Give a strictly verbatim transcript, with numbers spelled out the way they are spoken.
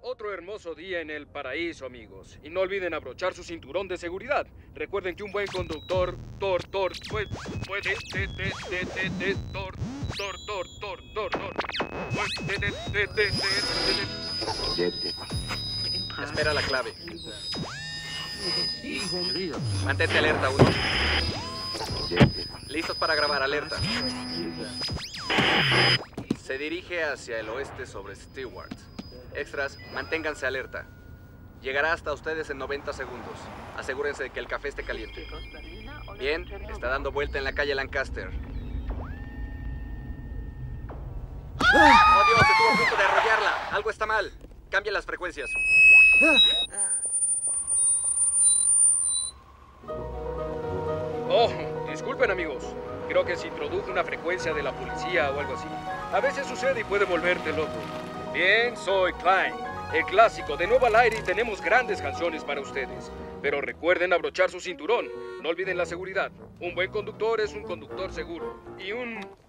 Otro hermoso día en el paraíso, amigos. Y no olviden abrochar su cinturón de seguridad. Recuerden que un buen conductor, tor, tor, puede, puede, te, te, te, te, te, tor, tor, tor, tor, tor, tor, puede, te, te, te, te, te. Espera la clave. Mantente alerta, uno. Listos para grabar, alerta. Se dirige hacia el oeste sobre Stewart. Extras, manténganse alerta. Llegará hasta ustedes en noventa segundos. Asegúrense de que el café esté caliente. Bien, está dando vuelta en la calle Lancaster. ¡Oh, Dios! Estuvo a punto de arrollarla. Algo está mal. Cambia las frecuencias. Oh, disculpen, amigos. Creo que se introdujo una frecuencia de la policía o algo así. A veces sucede y puede volverte loco. Bien, soy Klein, el clásico, de nuevo al aire, y tenemos grandes canciones para ustedes. Pero recuerden abrochar su cinturón. No olviden la seguridad. Un buen conductor es un conductor seguro. Y un